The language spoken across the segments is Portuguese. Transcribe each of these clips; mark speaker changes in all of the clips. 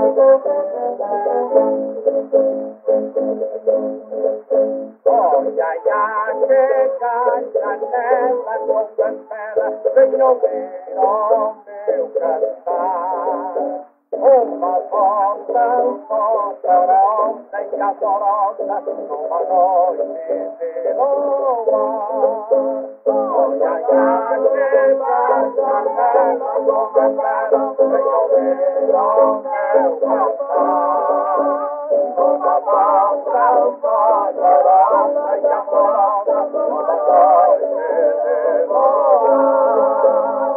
Speaker 1: Olha, que canela com cancela, venham ver o meu cantar. Uma volta, rosa e amorosa, numa noite de luar. Olha, que canela com cancela, venham ver o meu cantar. Uma volta, rosa e amorosa, numa noite de luar.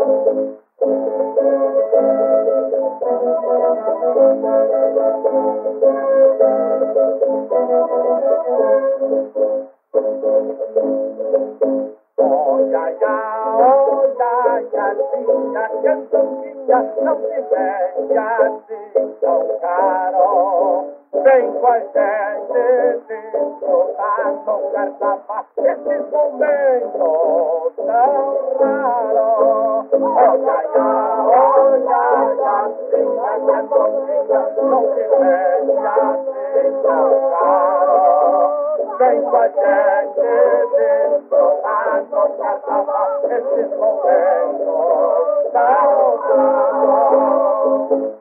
Speaker 1: Olha, cantoninha, não se vende assim tão caro. Vem com a gente desfrutar no carnaval esses momentos tão raros. Olha, cantoninha, não se vende assim tão caro. Vem com a gente desfrutar no carnaval esses momentos tão raros.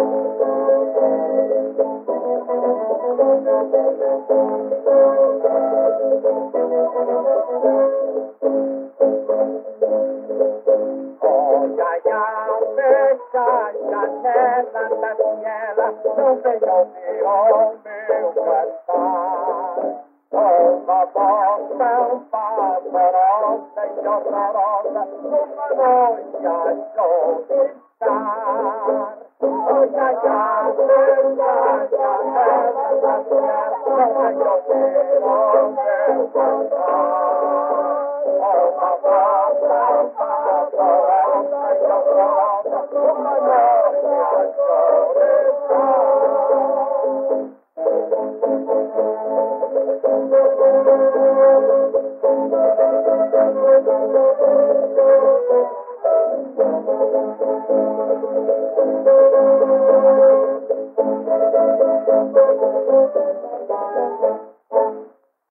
Speaker 1: Fecha a janela da minhela, não venha ouvir o meu cantar. Uma voz tão pavorosa e horrorosa, numa noite a chovitar. Fecha a janela da minhela, não venha ouvir o